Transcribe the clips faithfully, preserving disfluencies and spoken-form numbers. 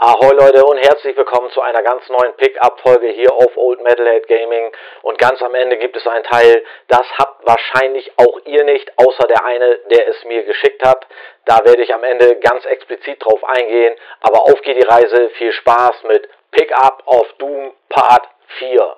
Ahoi Leute und herzlich willkommen zu einer ganz neuen Pickup-Folge hier auf Old Metalhead Gaming. Und ganz am Ende gibt es einen Teil, das habt wahrscheinlich auch ihr nicht, außer der eine, der es mir geschickt hat. Da werde ich am Ende ganz explizit drauf eingehen. Aber auf geht die Reise, viel Spaß mit Pickup of Doom Part vier.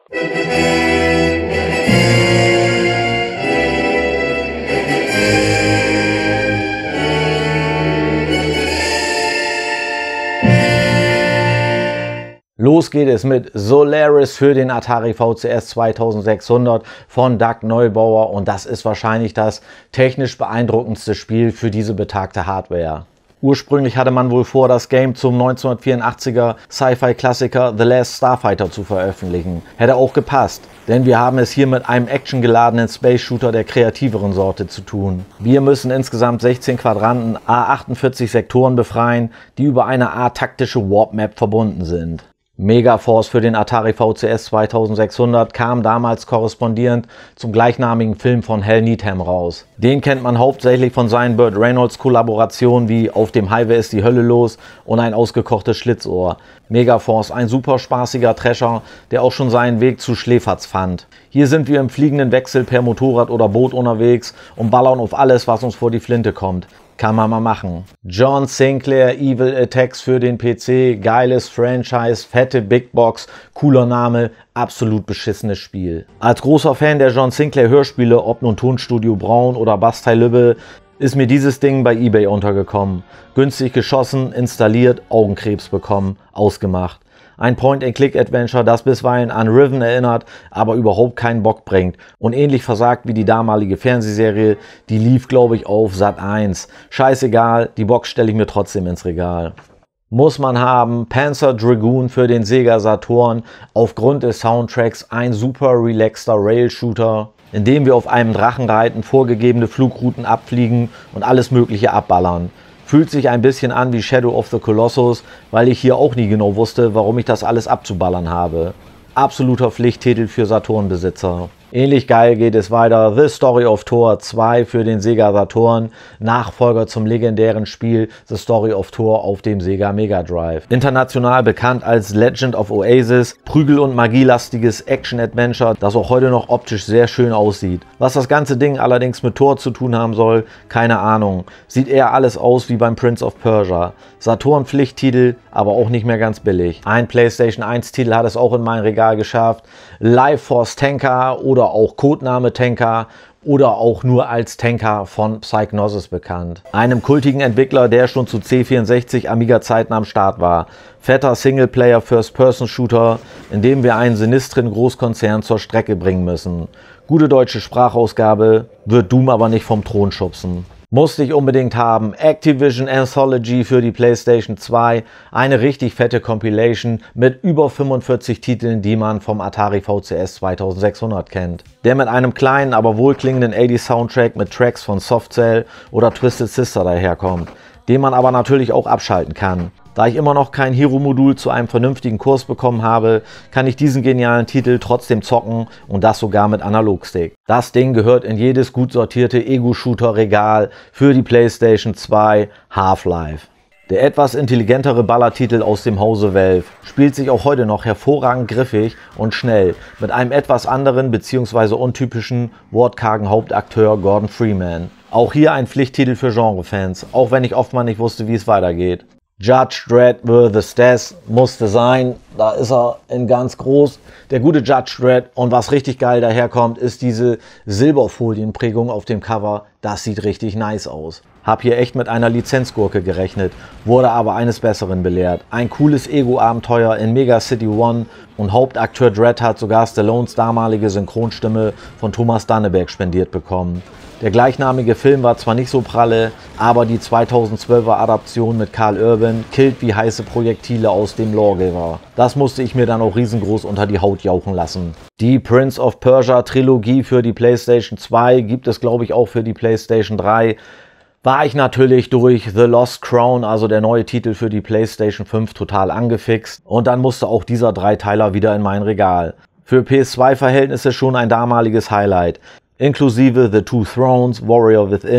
Los geht es mit Solaris für den Atari V C S zweitausendsechshundert von Doug Neubauer und das ist wahrscheinlich das technisch beeindruckendste Spiel für diese betagte Hardware. Ursprünglich hatte man wohl vor, das Game zum neunzehnhundertvierundachtziger Sci-Fi-Klassiker The Last Starfighter zu veröffentlichen. Hätte auch gepasst, denn wir haben es hier mit einem actiongeladenen Space-Shooter der kreativeren Sorte zu tun. Wir müssen insgesamt sechzehn Quadranten à achtundvierzig Sektoren befreien, die über eine Art taktische Warp-Map verbunden sind. Megaforce für den Atari V C S zweitausendsechshundert kam damals korrespondierend zum gleichnamigen Film von Hal Needham raus. Den kennt man hauptsächlich von seinen Burt Reynolds Kollaborationen wie Auf dem Highway ist die Hölle los und Ein ausgekochtes Schlitzohr. Megaforce, ein super spaßiger Thrasher, der auch schon seinen Weg zu Schläferz fand. Hier sind wir im fliegenden Wechsel per Motorrad oder Boot unterwegs und ballern auf alles, was uns vor die Flinte kommt. Kann man mal machen. John Sinclair Evil Attacks für den P C, geiles Franchise, fette Big Box, cooler Name, absolut beschissenes Spiel. Als großer Fan der John Sinclair Hörspiele, ob nun Tonstudio Braun oder Bastei Lübbe, ist mir dieses Ding bei eBay untergekommen. Günstig geschossen, installiert, Augenkrebs bekommen, ausgemacht. Ein Point-and-Click-Adventure, das bisweilen an Riven erinnert, aber überhaupt keinen Bock bringt. Und ähnlich versagt wie die damalige Fernsehserie, die lief, glaube ich, auf Sat eins. Scheißegal, die Box stelle ich mir trotzdem ins Regal. Muss man haben, Panzer Dragoon für den Sega Saturn, aufgrund des Soundtracks ein super relaxter Rail-Shooter, in dem wir auf einem Drachen reiten, vorgegebene Flugrouten abfliegen und alles Mögliche abballern. Fühlt sich ein bisschen an wie Shadow of the Colossus, weil ich hier auch nie genau wusste, warum ich das alles abzuballern habe. Absoluter Pflichttitel für Saturn-Besitzer. Ähnlich geil geht es weiter. The Story of Thor zwei für den Sega Saturn, Nachfolger zum legendären Spiel The Story of Thor auf dem Sega Mega Drive. International bekannt als Legend of Oasis, prügel- und magielastiges Action-Adventure, das auch heute noch optisch sehr schön aussieht. Was das ganze Ding allerdings mit Thor zu tun haben soll, keine Ahnung. Sieht eher alles aus wie beim Prince of Persia. Saturn-Pflichttitel, aber auch nicht mehr ganz billig. Ein PlayStation eins Titel hat es auch in mein Regal geschafft. Life Force Tanker oder auch Codename Tanker oder auch nur als Tanker von Psygnosis bekannt. Einem kultigen Entwickler, der schon zu C vierundsechzig Amiga-Zeiten am Start war. Fetter Singleplayer First-Person-Shooter, in dem wir einen sinistren Großkonzern zur Strecke bringen müssen. Gute deutsche Sprachausgabe, wird Doom aber nicht vom Thron schubsen. Musste ich unbedingt haben. Activision Anthology für die PlayStation zwei. Eine richtig fette Compilation mit über fünfundvierzig Titeln, die man vom Atari V C S zweitausendsechshundert kennt. Der mit einem kleinen, aber wohlklingenden achtziger Soundtrack mit Tracks von Soft Cell oder Twisted Sister daherkommt. Den man aber natürlich auch abschalten kann. Da ich immer noch kein Hero-Modul zu einem vernünftigen Kurs bekommen habe, kann ich diesen genialen Titel trotzdem zocken und das sogar mit Analogstick. Das Ding gehört in jedes gut sortierte Ego-Shooter-Regal für die PlayStation zwei Half-Life. Der etwas intelligentere Ballertitel aus dem Hause Valve spielt sich auch heute noch hervorragend griffig und schnell mit einem etwas anderen bzw. untypischen, wortkargen Hauptakteur Gordon Freeman. Auch hier ein Pflichttitel für Genrefans, auch wenn ich oft mal nicht wusste, wie es weitergeht. Judge Dredd versus. Staz musste sein, da ist er in ganz groß, der gute Judge Dredd. Und was richtig geil daherkommt, ist diese Silberfolienprägung auf dem Cover, das sieht richtig nice aus. Hab hier echt mit einer Lizenzgurke gerechnet, wurde aber eines Besseren belehrt. Ein cooles Ego-Abenteuer in Mega City One und Hauptakteur Dredd hat sogar Stallones damalige Synchronstimme von Thomas Danneberg spendiert bekommen. Der gleichnamige Film war zwar nicht so pralle, aber die zweitausendzwölfer Adaption mit Karl Urban killt wie heiße Projektile aus dem Lawgiver. Das musste ich mir dann auch riesengroß unter die Haut jauchen lassen. Die Prince of Persia Trilogie für die PlayStation zwei gibt es, glaube ich, auch für die PlayStation drei. War ich natürlich durch The Lost Crown, also der neue Titel für die PlayStation fünf, total angefixt. Und dann musste auch dieser Dreiteiler wieder in mein Regal. Für P S zwei Verhältnisse schon ein damaliges Highlight. Inklusive The Two Thrones, Warrior Within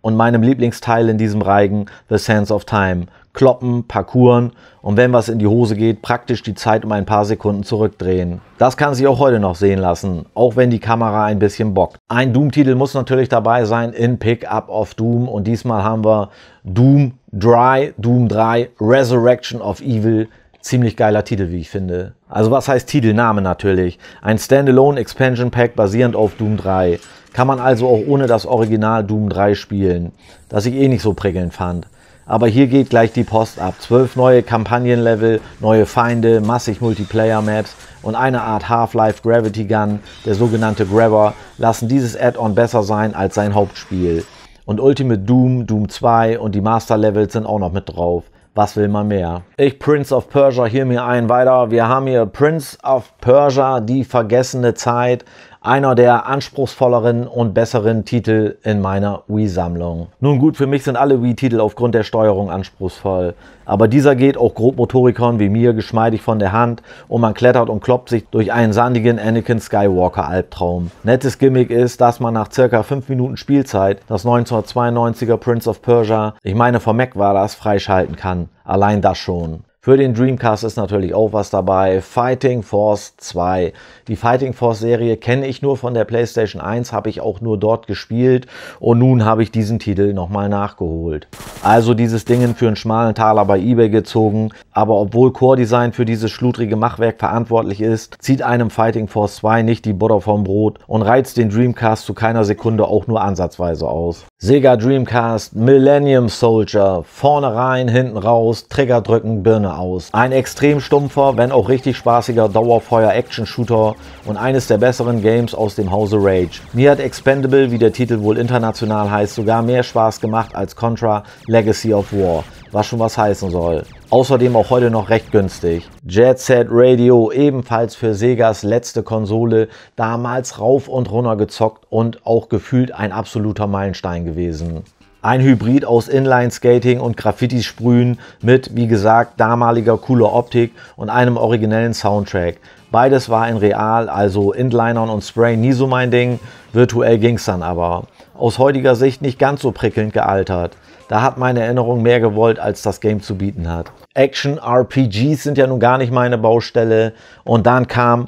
und meinem Lieblingsteil in diesem Reigen, The Sands of Time. Kloppen, parkouren und wenn was in die Hose geht, praktisch die Zeit um ein paar Sekunden zurückdrehen. Das kann sich auch heute noch sehen lassen, auch wenn die Kamera ein bisschen bockt. Ein Doom-Titel muss natürlich dabei sein in Pick-up of Doom und diesmal haben wir Doom drei, Doom drei, Resurrection of Evil. Ziemlich geiler Titel, wie ich finde. Also was heißt Titelname natürlich? Ein Standalone Expansion Pack basierend auf Doom drei. Kann man also auch ohne das Original Doom drei spielen, das ich eh nicht so prickelnd fand. Aber hier geht gleich die Post ab. Zwölf neue Kampagnenlevel, neue Feinde, massig Multiplayer-Maps und eine Art Half-Life Gravity Gun, der sogenannte Grabber, lassen dieses Add-on besser sein als sein Hauptspiel. Und Ultimate Doom, Doom zwei und die Master-Levels sind auch noch mit drauf. Was will man mehr? Ich, Prince of Persia, hier mir einen weiter. Wir haben hier Prince of Persia, die vergessene Zeit. Einer der anspruchsvolleren und besseren Titel in meiner Wii-Sammlung. Nun gut, für mich sind alle Wii-Titel aufgrund der Steuerung anspruchsvoll. Aber dieser geht auch Grobmotorikern wie mir geschmeidig von der Hand und man klettert und kloppt sich durch einen sandigen Anakin Skywalker-Albtraum. Nettes Gimmick ist, dass man nach circa fünf Minuten Spielzeit das neunzehnhundertzweiundneunziger Prince of Persia, ich meine vom Mac war das, freischalten kann. Allein das schon. Für den Dreamcast ist natürlich auch was dabei. Fighting Force zwei. Die Fighting Force Serie kenne ich nur von der PlayStation eins, habe ich auch nur dort gespielt und nun habe ich diesen Titel nochmal nachgeholt. Also dieses Ding für einen schmalen Taler bei eBay gezogen, aber obwohl Core Design für dieses schludrige Machwerk verantwortlich ist, zieht einem Fighting Force zwei nicht die Butter vom Brot und reizt den Dreamcast zu keiner Sekunde auch nur ansatzweise aus. Sega Dreamcast Millennium Soldier. Vorne rein, hinten raus, Trigger drücken, Birne aus. Ein extrem stumpfer, wenn auch richtig spaßiger Dauerfeuer-Action-Shooter und eines der besseren Games aus dem Hause Rage. Mir hat Expendable, wie der Titel wohl international heißt, sogar mehr Spaß gemacht als Contra Legacy of War, was schon was heißen soll. Außerdem auch heute noch recht günstig. Jet Set Radio, ebenfalls für Segas letzte Konsole, damals rauf und runter gezockt und auch gefühlt ein absoluter Meilenstein gewesen. Ein Hybrid aus Inline-Skating und Graffiti-Sprühen mit, wie gesagt, damaliger cooler Optik und einem originellen Soundtrack. Beides war in real, also Inlinern und Spray nie so mein Ding, virtuell ging's dann aber. Aus heutiger Sicht nicht ganz so prickelnd gealtert. Da hat meine Erinnerung mehr gewollt, als das Game zu bieten hat. Action-R P Gs sind ja nun gar nicht meine Baustelle. Und dann kam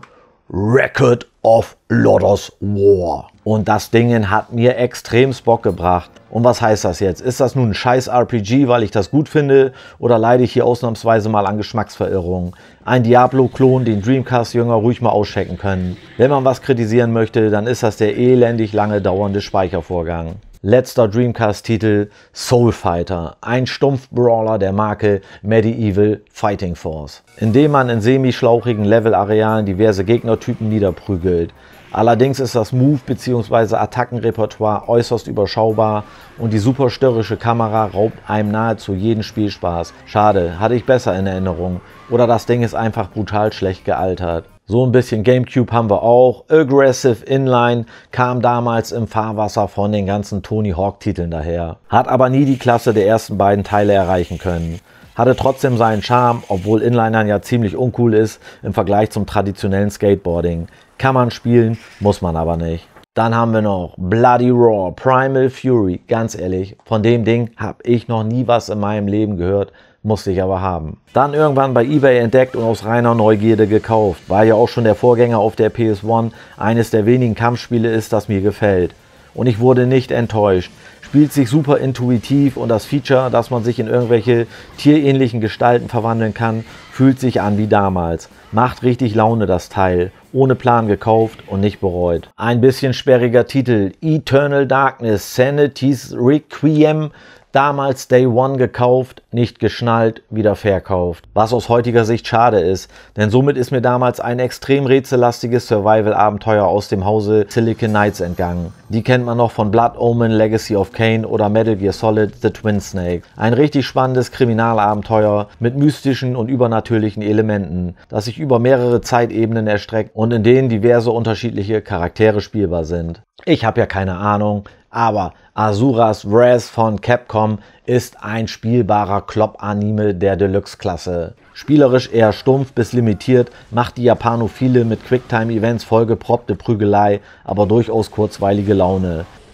Record of Lodoss War. Und das Ding hat mir extrem Bock gebracht. Und was heißt das jetzt? Ist das nun ein scheiß R P G, weil ich das gut finde? Oder leide ich hier ausnahmsweise mal an Geschmacksverirrung? Ein Diablo-Klon, den Dreamcast-Jünger ruhig mal auschecken können. Wenn man was kritisieren möchte, dann ist das der elendig lange dauernde Speichervorgang. Letzter Dreamcast-Titel Soul Fighter, ein Stumpf-Brawler der Marke Medieval Fighting Force, in dem man in semi-schlauchigen Level-Arealen diverse Gegnertypen niederprügelt. Allerdings ist das Move- bzw. Attackenrepertoire äußerst überschaubar und die super störrische Kamera raubt einem nahezu jeden Spielspaß. Schade, hatte ich besser in Erinnerung. Oder das Ding ist einfach brutal schlecht gealtert. So ein bisschen Gamecube haben wir auch. Aggressive Inline kam damals im Fahrwasser von den ganzen Tony Hawk Titeln daher. Hat aber nie die Klasse der ersten beiden Teile erreichen können. Hatte trotzdem seinen Charme, obwohl Inlinern ja ziemlich uncool ist im Vergleich zum traditionellen Skateboarding. Kann man spielen, muss man aber nicht. Dann haben wir noch Bloody Roar, Primal Fury. Ganz ehrlich, von dem Ding habe ich noch nie was in meinem Leben gehört. Musste ich aber haben. Dann irgendwann bei eBay entdeckt und aus reiner Neugierde gekauft. War ja auch schon der Vorgänger auf der P S eins, eines der wenigen Kampfspiele ist, das mir gefällt. Und ich wurde nicht enttäuscht. Spielt sich super intuitiv und das Feature, dass man sich in irgendwelche tierähnlichen Gestalten verwandeln kann, fühlt sich an wie damals. Macht richtig Laune das Teil. Ohne Plan gekauft und nicht bereut. Ein bisschen sperriger Titel. Eternal Darkness, Sanity's Requiem. Damals Day One gekauft, nicht geschnallt, wieder verkauft. Was aus heutiger Sicht schade ist, denn somit ist mir damals ein extrem rätsellastiges Survival-Abenteuer aus dem Hause Silicon Knights entgangen. Die kennt man noch von Blood Omen, Legacy of Kain oder Metal Gear Solid The Twin Snake. Ein richtig spannendes Kriminalabenteuer mit mystischen und übernatürlichen Elementen, das sich über mehrere Zeitebenen erstreckt und in denen diverse unterschiedliche Charaktere spielbar sind. Ich habe ja keine Ahnung, aber Asuras Wrath von Capcom ist ein spielbarer Klopp-Anime der Deluxe-Klasse. Spielerisch eher stumpf bis limitiert, macht die Japanophile mit Quicktime-Events vollgeproppte Prügelei, aber durchaus kurzweilige Laune.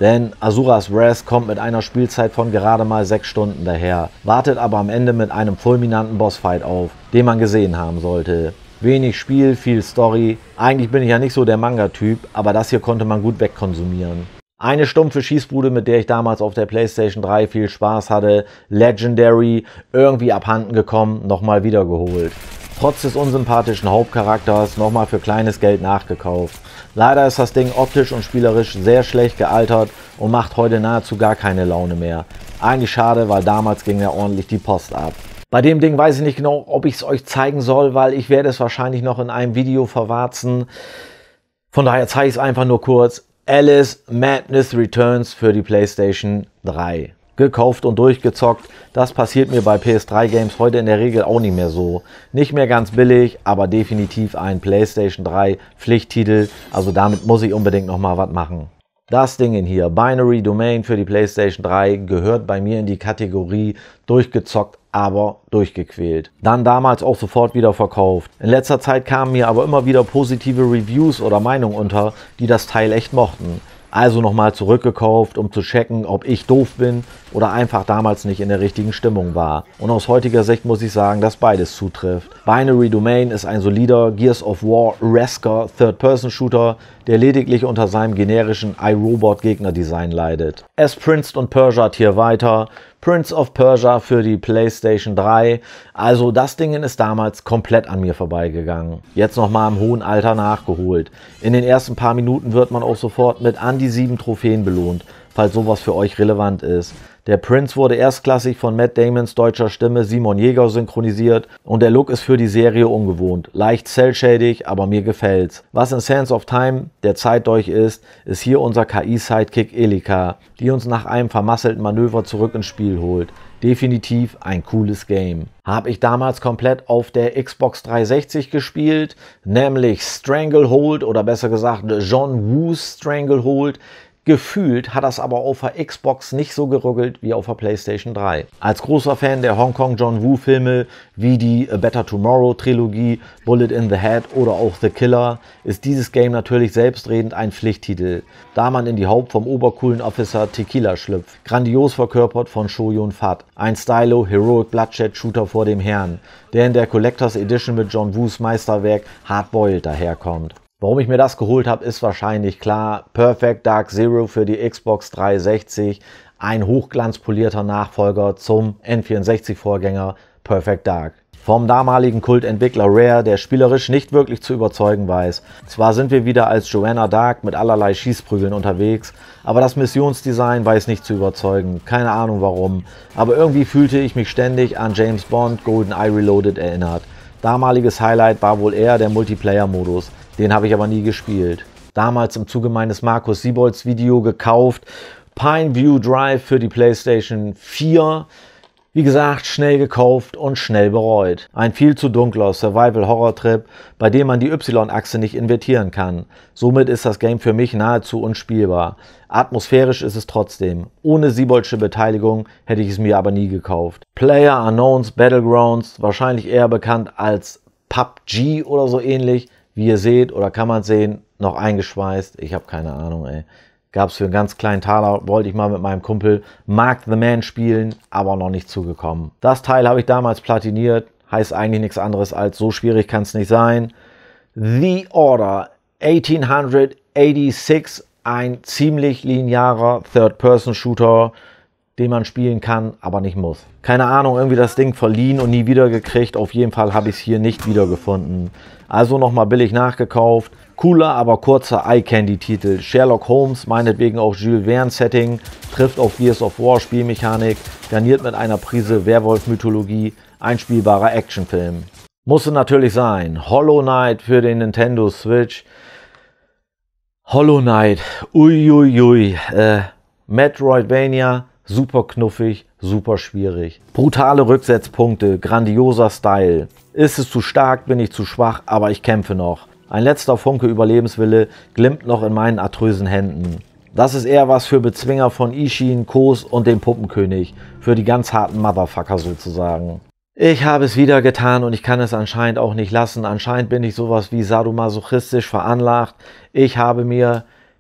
Denn Asuras Wrath kommt mit einer Spielzeit von gerade mal sechs Stunden daher, wartet aber am Ende mit einem fulminanten Bossfight auf, den man gesehen haben sollte. Wenig Spiel, viel Story. Eigentlich bin ich ja nicht so der Manga-Typ, aber das hier konnte man gut wegkonsumieren. Eine stumpfe Schießbude, mit der ich damals auf der PlayStation drei viel Spaß hatte. Legendary, irgendwie abhanden gekommen, nochmal wiedergeholt. Trotz des unsympathischen Hauptcharakters nochmal für kleines Geld nachgekauft. Leider ist das Ding optisch und spielerisch sehr schlecht gealtert und macht heute nahezu gar keine Laune mehr. Eigentlich schade, weil damals ging ja ordentlich die Post ab. Bei dem Ding weiß ich nicht genau, ob ich es euch zeigen soll, weil ich werde es wahrscheinlich noch in einem Video verwarzen. Von daher zeige ich es einfach nur kurz. Alice Madness Returns für die PlayStation drei. Gekauft und durchgezockt. Das passiert mir bei P S drei Games heute in der Regel auch nicht mehr so. Nicht mehr ganz billig, aber definitiv ein PlayStation drei Pflichttitel. Also damit muss ich unbedingt nochmal was machen. Das Ding hier, Binary Domain für die PlayStation drei, gehört bei mir in die Kategorie durchgezockt, aber durchgequält. Dann damals auch sofort wieder verkauft. In letzter Zeit kamen mir aber immer wieder positive Reviews oder Meinungen unter, die das Teil echt mochten. Also nochmal zurückgekauft, um zu checken, ob ich doof bin oder einfach damals nicht in der richtigen Stimmung war. Und aus heutiger Sicht muss ich sagen, dass beides zutrifft. Binary Domain ist ein solider Gears of War Resker Third-Person-Shooter, der lediglich unter seinem generischen iRobot-Gegnerdesign leidet. Es prinzt und persiert hier weiter. Prince of Persia für die PlayStation drei. Also das Ding ist damals komplett an mir vorbeigegangen. Jetzt nochmal im hohen Alter nachgeholt. In den ersten paar Minuten wird man auch sofort mit an die sieben Trophäen belohnt, falls sowas für euch relevant ist. Der Prince wurde erstklassig von Matt Damons deutscher Stimme Simon Jäger synchronisiert und der Look ist für die Serie ungewohnt. Leicht cel-shading, aber mir gefällt's. Was in Sands of Time der Zeitdolch ist, ist hier unser K I-Sidekick Elika, die uns nach einem vermasselten Manöver zurück ins Spiel holt. Definitiv ein cooles Game. Habe ich damals komplett auf der Xbox dreihundertsechzig gespielt, nämlich Stranglehold oder besser gesagt John Woo's Stranglehold. Gefühlt hat das aber auf der Xbox nicht so geruckelt wie auf der PlayStation drei. Als großer Fan der Hongkong John Woo Filme wie die A Better Tomorrow Trilogie, Bullet in the Head oder auch The Killer ist dieses Game natürlich selbstredend ein Pflichttitel, da man in die Haupt vom obercoolen Officer Tequila schlüpft. Grandios verkörpert von Cho Yun-Fat. Ein Stylo Heroic Bloodshed Shooter vor dem Herrn, der in der Collectors Edition mit John Woos Meisterwerk Hardboiled daherkommt. Warum ich mir das geholt habe, ist wahrscheinlich klar. Perfect Dark Zero für die Xbox dreihundertsechzig, ein hochglanzpolierter Nachfolger zum N vierundsechzig-Vorgänger Perfect Dark. Vom damaligen Kultentwickler Rare, der spielerisch nicht wirklich zu überzeugen weiß. Zwar sind wir wieder als Joanna Dark mit allerlei Schießprügeln unterwegs, aber das Missionsdesign weiß nicht zu überzeugen. Keine Ahnung warum, aber irgendwie fühlte ich mich ständig an James Bond GoldenEye Reloaded erinnert. Damaliges Highlight war wohl eher der Multiplayer-Modus. Den habe ich aber nie gespielt. Damals im Zuge meines Markus Siebolds Video gekauft. Pineview Drive für die PlayStation vier. Wie gesagt, schnell gekauft und schnell bereut. Ein viel zu dunkler Survival-Horror-Trip, bei dem man die Y-Achse nicht invertieren kann. Somit ist das Game für mich nahezu unspielbar. Atmosphärisch ist es trotzdem. Ohne Sieboldsche Beteiligung hätte ich es mir aber nie gekauft. PlayerUnknown's Battlegrounds, wahrscheinlich eher bekannt als P U B G oder so ähnlich. Wie ihr seht, oder kann man sehen, noch eingeschweißt. Ich habe keine Ahnung, ey. Gab es für einen ganz kleinen Taler, wollte ich mal mit meinem Kumpel Mark the Man spielen, aber noch nicht zugekommen. Das Teil habe ich damals platiniert, heißt eigentlich nichts anderes als so schwierig kann es nicht sein. The Order achtzehnhundertsechsundachtzig, ein ziemlich linearer Third-Person-Shooter, den man spielen kann, aber nicht muss. Keine Ahnung, irgendwie das Ding verliehen und nie wieder gekriegt. Auf jeden Fall habe ich es hier nicht wiedergefunden. Also nochmal billig nachgekauft. Cooler, aber kurzer Eye-Candy-Titel. Sherlock Holmes, meinetwegen auch Jules Verne-Setting, trifft auf Gears of War Spielmechanik, garniert mit einer Prise Werwolf-Mythologie, ein spielbarer Actionfilm. Musste natürlich sein. Hollow Knight für den Nintendo Switch. Hollow Knight, uiuiui, äh, Metroidvania, super knuffig, super schwierig. Brutale Rücksetzpunkte, grandioser Style. Ist es zu stark, bin ich zu schwach, aber ich kämpfe noch. Ein letzter Funke Überlebenswille glimmt noch in meinen adrösen Händen. Das ist eher was für Bezwinger von Ishin, Kos und dem Puppenkönig. Für die ganz harten Motherfucker sozusagen. Ich habe es wieder getan und ich kann es anscheinend auch nicht lassen. Anscheinend bin ich sowas wie sadomasochistisch veranlagt. Ich habe mir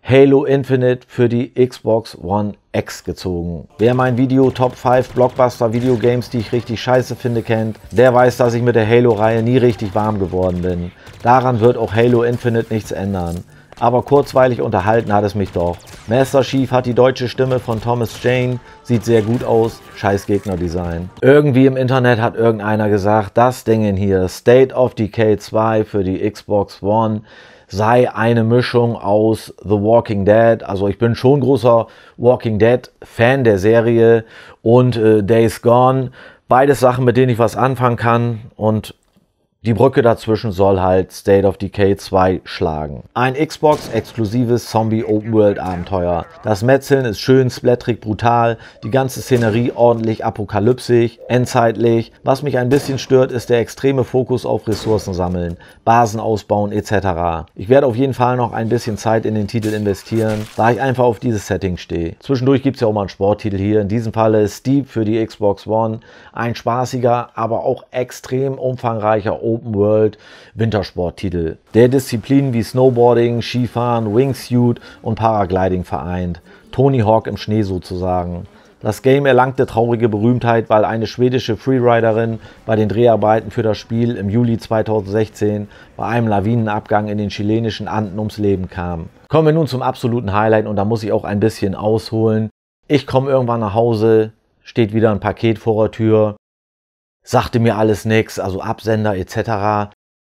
Halo Infinite für die Xbox One X gezogen. Wer mein Video Top fünf Blockbuster Videogames, die ich richtig scheiße finde, kennt, der weiß, dass ich mit der Halo-Reihe nie richtig warm geworden bin. Daran wird auch Halo Infinite nichts ändern. Aber kurzweilig unterhalten hat es mich doch. Master Chief hat die deutsche Stimme von Thomas Jane, sieht sehr gut aus, scheiß Gegnerdesign. Irgendwie im Internet hat irgendeiner gesagt, das Ding hier, State of Decay zwei für die Xbox One, sei eine Mischung aus The Walking Dead. Also ich bin schon großer Walking Dead Fan der Serie und äh, Days Gone. Beides Sachen, mit denen ich was anfangen kann, und die Brücke dazwischen soll halt State of Decay zwei schlagen. Ein Xbox-exklusives Zombie-Open-World-Abenteuer. Das Metzeln ist schön, splatterig, brutal, die ganze Szenerie ordentlich apokalyptisch, endzeitlich. Was mich ein bisschen stört, ist der extreme Fokus auf Ressourcen sammeln, Basen ausbauen et cetera. Ich werde auf jeden Fall noch ein bisschen Zeit in den Titel investieren, da ich einfach auf dieses Setting stehe. Zwischendurch gibt es ja auch mal einen Sporttitel hier, in diesem Falle Steep für die Xbox One. Ein spaßiger, aber auch extrem umfangreicher Open World Wintersporttitel, der Disziplinen wie Snowboarding, Skifahren, Wingsuit und Paragliding vereint. Tony Hawk im Schnee sozusagen. Das Game erlangte traurige Berühmtheit, weil eine schwedische Freeriderin bei den Dreharbeiten für das Spiel im Juli zweitausendsechzehn bei einem Lawinenabgang in den chilenischen Anden ums Leben kam. Kommen wir nun zum absoluten Highlight, und da muss ich auch ein bisschen ausholen. Ich komme irgendwann nach Hause, steht wieder ein Paket vor der Tür. Sagte mir alles nichts, also Absender et cetera.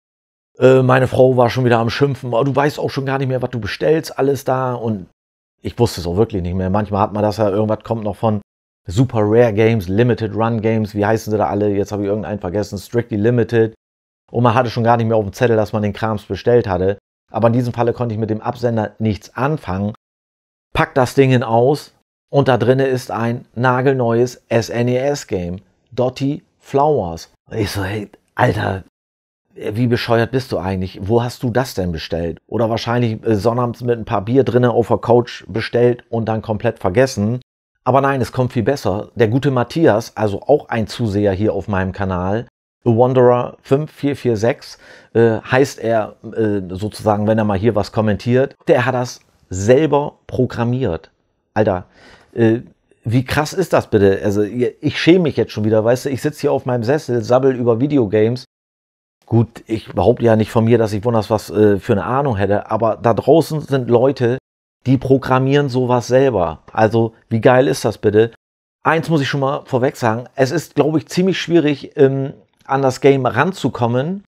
Äh, meine Frau war schon wieder am Schimpfen, oh, du weißt auch schon gar nicht mehr, was du bestellst, alles da. Und ich wusste es auch wirklich nicht mehr. Manchmal hat man das ja, irgendwas kommt noch von Super Rare Games, Limited Run Games, wie heißen sie da alle? Jetzt habe ich irgendeinen vergessen, Strictly Limited. Und man hatte schon gar nicht mehr auf dem Zettel, dass man den Krams bestellt hatte. Aber in diesem Falle konnte ich mit dem Absender nichts anfangen. Pack das Ding aus und da drin ist ein nagelneues S N E S-Game. Dotty Flowers. Ich so, hey, Alter, wie bescheuert bist du eigentlich? Wo hast du das denn bestellt? Oder wahrscheinlich äh, sonnabends mit ein paar Bier drinnen auf der Couch bestellt und dann komplett vergessen. Aber nein, es kommt viel besser. Der gute Matthias, also auch ein Zuseher hier auf meinem Kanal, A Wanderer fünf vier vier sechs, äh, heißt er äh, sozusagen, wenn er mal hier was kommentiert, der hat das selber programmiert. Alter, äh, wie krass ist das bitte? Also ich schäme mich jetzt schon wieder, weißt du, ich sitze hier auf meinem Sessel, sabbel über Videogames. Gut, ich behaupte ja nicht von mir, dass ich wunders was äh, für eine Ahnung hätte, aber da draußen sind Leute, die programmieren sowas selber. Also wie geil ist das bitte? Eins muss ich schon mal vorweg sagen, es ist, glaube ich, ziemlich schwierig, ähm, an das Game ranzukommen.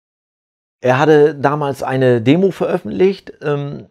Er hatte damals eine Demo veröffentlicht, ähm,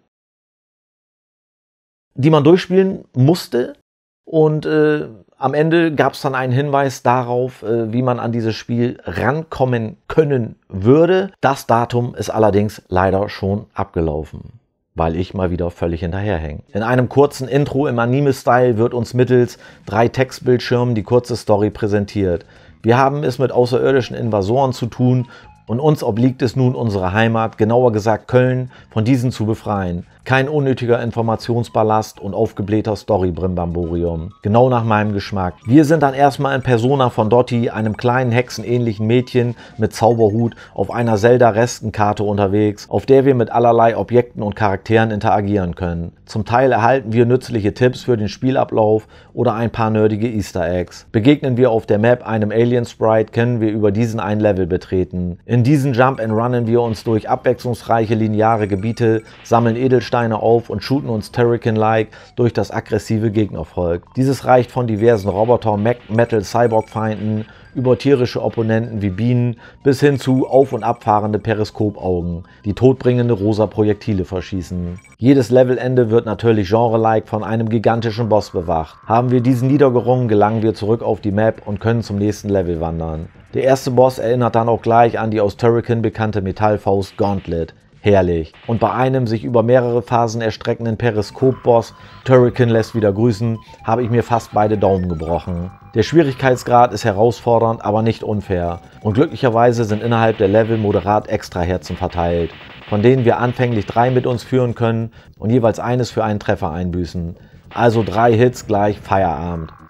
die man durchspielen musste. Und äh, am Ende gab es dann einen Hinweis darauf, äh, wie man an dieses Spiel rankommen können würde. Das Datum ist allerdings leider schon abgelaufen, weil ich mal wieder völlig hinterherhänge. In einem kurzen Intro im Anime-Style wird uns mittels drei Textbildschirmen die kurze Story präsentiert. Wir haben es mit außerirdischen Invasoren zu tun und uns obliegt es nun, unsere Heimat, genauer gesagt Köln, von diesen zu befreien. Kein unnötiger Informationsballast und aufgeblähter Story-Brimbamborium. Genau nach meinem Geschmack. Wir sind dann erstmal in Persona von Dotty, einem kleinen hexenähnlichen Mädchen mit Zauberhut, auf einer Zelda-Restenkarte unterwegs, auf der wir mit allerlei Objekten und Charakteren interagieren können. Zum Teil erhalten wir nützliche Tipps für den Spielablauf oder ein paar nerdige Easter Eggs. Begegnen wir auf der Map einem Alien-Sprite, können wir über diesen ein Level betreten. In diesen Jump and Runnen wir uns durch abwechslungsreiche lineare Gebiete, sammeln Edelsteine auf und shooten uns Turrican-like durch das aggressive Gegnervolk. Dieses reicht von diversen Roboter, Mac, Metal, Cyborg-Feinden über tierische Opponenten wie Bienen bis hin zu auf- und abfahrende Periskopaugen, die todbringende rosa Projektile verschießen. Jedes Levelende wird natürlich genre-like von einem gigantischen Boss bewacht. Haben wir diesen niedergerungen, gelangen wir zurück auf die Map und können zum nächsten Level wandern. Der erste Boss erinnert dann auch gleich an die aus Turrican bekannte Metallfaust Gauntlet. Herrlich. Und bei einem sich über mehrere Phasen erstreckenden Periskop-Boss, Turrican lässt wieder grüßen, habe ich mir fast beide Daumen gebrochen. Der Schwierigkeitsgrad ist herausfordernd, aber nicht unfair. Und glücklicherweise sind innerhalb der Level moderat Extraherzen verteilt, von denen wir anfänglich drei mit uns führen können und jeweils eines für einen Treffer einbüßen. Also drei Hits gleich Feierabend.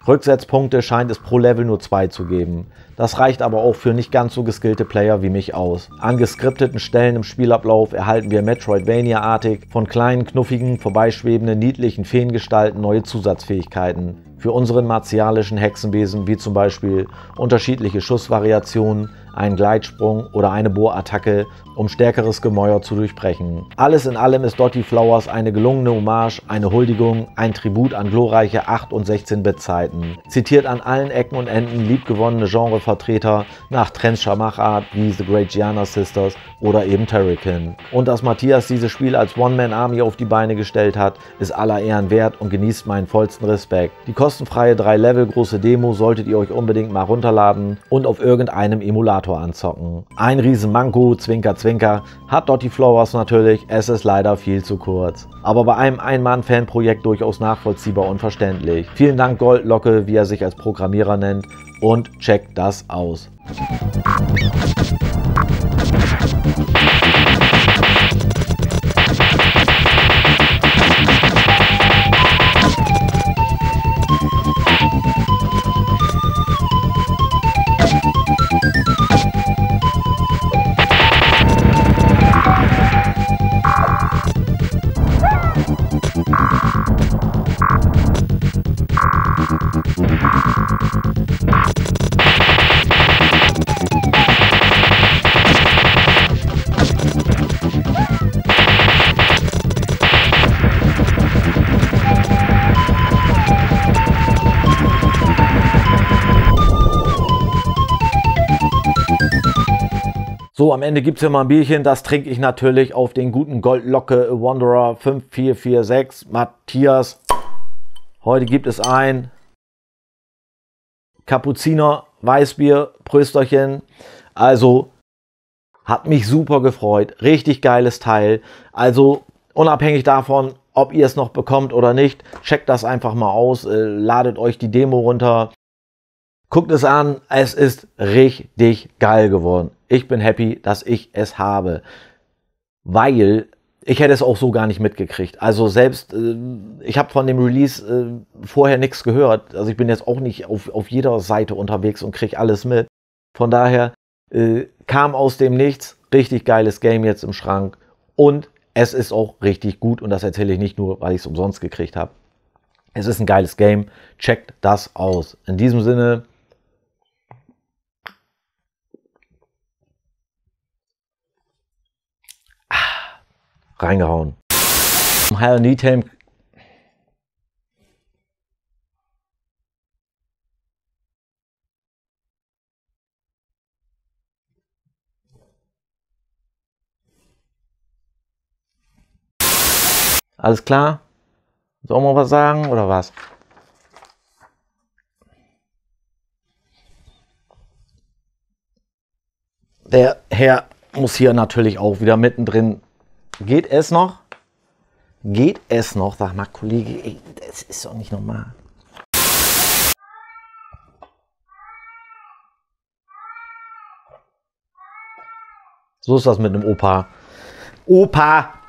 Rücksetzpunkte scheint es pro Level nur zwei zu geben. Das reicht aber auch für nicht ganz so geskillte Player wie mich aus. An geskripteten Stellen im Spielablauf erhalten wir Metroidvania-artig von kleinen, knuffigen, vorbeischwebenden, niedlichen Feengestalten neue Zusatzfähigkeiten. Für unseren martialischen Hexenwesen wie zum Beispiel unterschiedliche Schussvariationen, einen Gleitsprung oder eine Bohrattacke, um stärkeres Gemäuer zu durchbrechen. Alles in allem ist Dotty Flowers eine gelungene Hommage, eine Huldigung, ein Tribut an glorreiche acht- und sechzehn-Bit-Zeiten. Zitiert an allen Ecken und Enden liebgewonnene Genrevertreter nach Trendscher Machart wie The Great Giana Sisters oder eben Turrican. Und dass Matthias dieses Spiel als One-Man-Army auf die Beine gestellt hat, ist aller Ehren wert und genießt meinen vollsten Respekt. Die kostenfreie drei Level große Demo solltet ihr euch unbedingt mal runterladen und auf irgendeinem Emulator anzocken. Ein Riesenmanko, Zwinker Zwinker, hat Dotty Flowers natürlich, es ist leider viel zu kurz. Aber bei einem Ein-Mann-Fanprojekt durchaus nachvollziehbar und verständlich. Vielen Dank Goldlocke, wie er sich als Programmierer nennt, und checkt das aus. So, am Ende gibt es ja mal ein Bierchen, das trinke ich natürlich auf den guten Goldlocke Wanderer fünf vier vier sechs Matthias. Heute gibt es ein Kapuziner Weißbier, Prösterchen. Also, hat mich super gefreut, richtig geiles Teil. Also, unabhängig davon, ob ihr es noch bekommt oder nicht, checkt das einfach mal aus, äh, ladet euch die Demo runter. Guckt es an, es ist richtig geil geworden. Ich bin happy, dass ich es habe, weil ich hätte es auch so gar nicht mitgekriegt. Also selbst, äh, ich habe von dem Release äh, vorher nichts gehört. Also ich bin jetzt auch nicht auf, auf jeder Seite unterwegs und kriege alles mit. Von daher äh, kam aus dem Nichts, richtig geiles Game jetzt im Schrank. Und es ist auch richtig gut und das erzähle ich nicht nur, weil ich es umsonst gekriegt habe. Es ist ein geiles Game, checkt das aus. In diesem Sinne, reingehauen. Higher Nitham. Alles klar? Sollen wir was sagen oder was? Der Herr muss hier natürlich auch wieder mittendrin. Geht es noch? Geht es noch? Sag mal, Kollege, ey, das ist doch nicht normal. So ist das mit einem Opa. Opa!